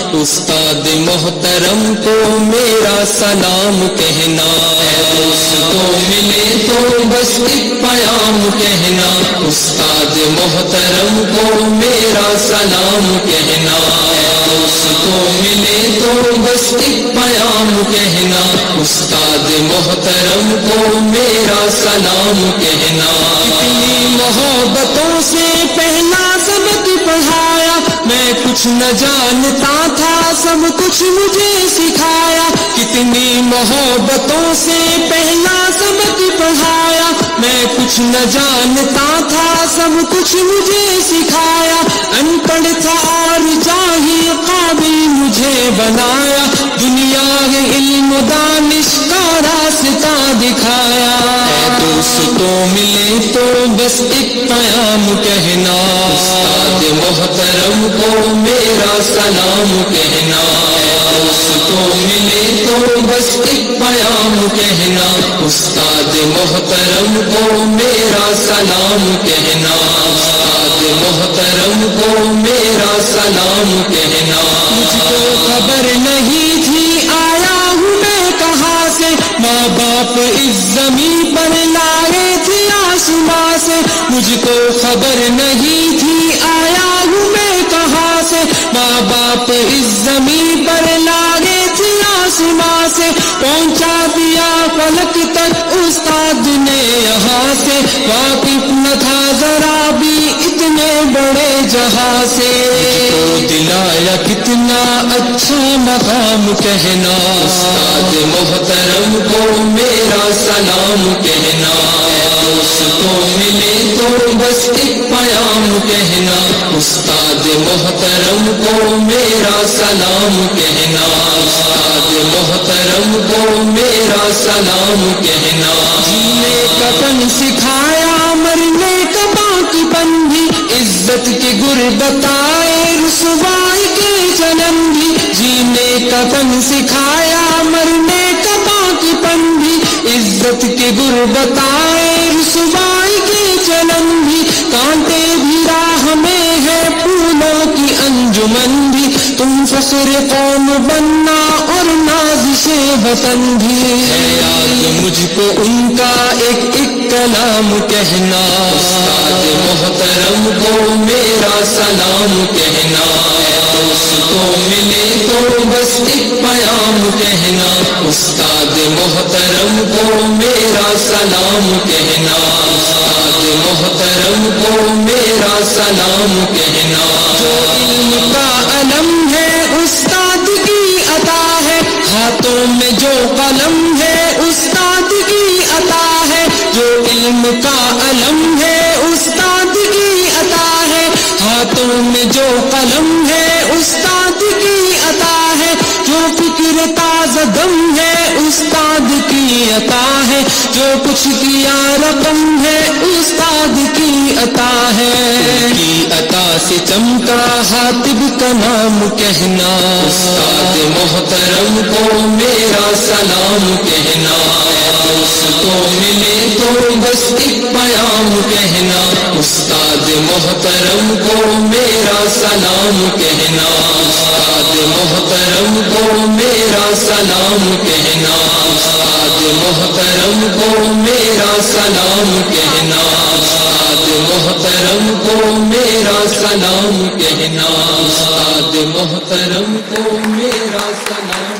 استاد محترم کو میرا سلام کہنا، دوستوں ملے تو بس ایک پیام کہنا، استاد محترم کو میرا سلام کہنا، دوستوں ملے تو بس ایک پیام کہنا، استاد محترم کو میرا سلام کہنا۔ کتنی محبتوں سے پہلا سبق پڑھایا، میں کچھ نہ جانتا تھا سب کچھ مجھے سکھایا، کتنی محبتوں سے پہلا سبق پڑھایا، میں کچھ نہ جانتا تھا سب کچھ مجھے سکھایا، ان پڑھ تھا اور جاہل قابل مجھے بنایا، دنیا کے علم و دانش کا راستہ دکھایا۔ دوستوں ملے تو بس ایک پیام کہنا، استاد محترم کو میرا سلام کہنا، دوستوں ملے تو بس ایک پیام کہنا، استاد محترم کو میرا سلام کہنا، استاد محترم کو میرا سلام کہنا۔ مجھ کو خبر نہیں تھی آیا ہوں میں کہاں سے، ماں باپ اس زمین پر لائے تھے آسماں سے، مجھ کو خبر نہیں تھی آیا ہوں میں کہاں سے، ماں باپ اس زمین پر لائے تھے آسماں سے، پہنچا دیا فلک تک استاد نے یہاں سے، واقف نہ تھا ذرا بھی اتنے بڑے جہاں سے، دلایا کتنا اچھا مقام کہنا، استاد محترم کو میرا سلام کہنا، دوستوں ملے تو بس ایک پیام کہنا، استاد محترم کو میرا سلام کہنا، استاد محترم کو میرا سلام کہنا۔ جینے کا فن سکھایا مرنے کا باقی پن بھی، عزت کے گر بتائے رسوائی کے جنم بھی، جینے کا فن سکھایا مرنے کا باقی پن بھی، عزت کے گر بتائے رسوائی کے جنم بھی، کانٹے بھی راہ میں ہے پھولوں کی انجمن بھی، تم فخر قوم بننا اور نازش وطن بھی، ہے یاد مجھ کو ان کا ایک ایک کلام کہنا، استاد محترم کو میرا سلام کہنا، دوستوں ملے تو بس ایک پیام کہنا، استاد محترم کو میرا سلام کہنا، استاد محترم کو میرا سلام کہنا۔ جو علم کا علم ہے استاد کی عطا ہے، ہاتھوں میں جو قلم ہے استاد کی عطا ہے، جو علم کا علم ہے استاد کی عطا ہے، ہاتھوں میں جو قلم ہے استاد کی عطا ہے، جو فکر تازہ دم ہے استاد کی عطا ہے، جو کچھ کیا رقم ہے استاد کی عطا ہے، کی عطا سے چمکا حاتب کا نام کہنا، استاد محترم کو میرا سلام کہنا، دوستوں ملے تو بس ایک پیام کہنا، استاد محترم کو میرا سلام کہنا، استاد محترم کو میرا سلام کہنا، استاد محترم کو میرا سلام کہنا، استاد محترم کو میرا سلام کہنا، استاد محترم کو میرا سلام